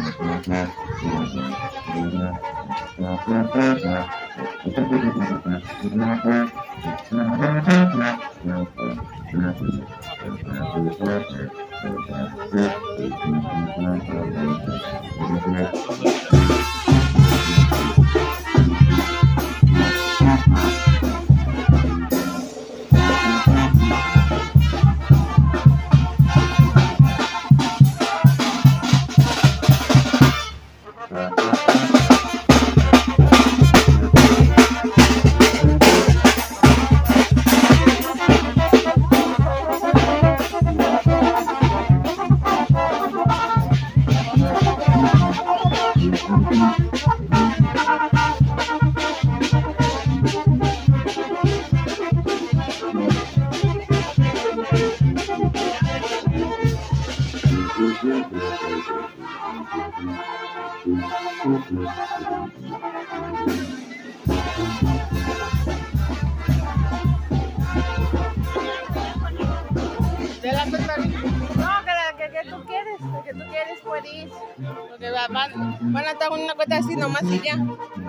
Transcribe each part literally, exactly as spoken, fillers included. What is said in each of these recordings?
De la persona. No, que, la, que, que tú quieres, lo que tú quieres puedes ir. Porque van, van a estar con una cuenta así nomás y ya.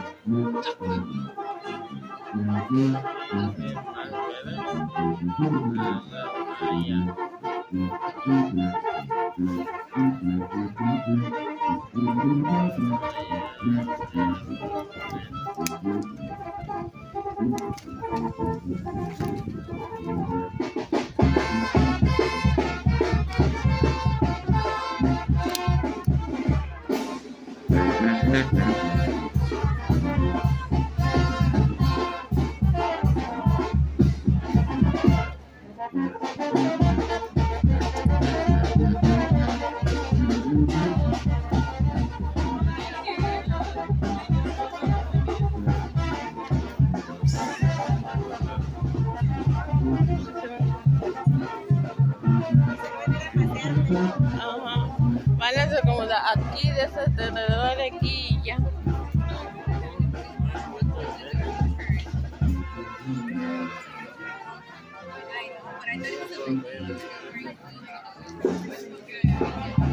Ajá. Van a ser como de aquí, de ese alrededor de aquí y ya. Ay, no, but I thought it was a big deal.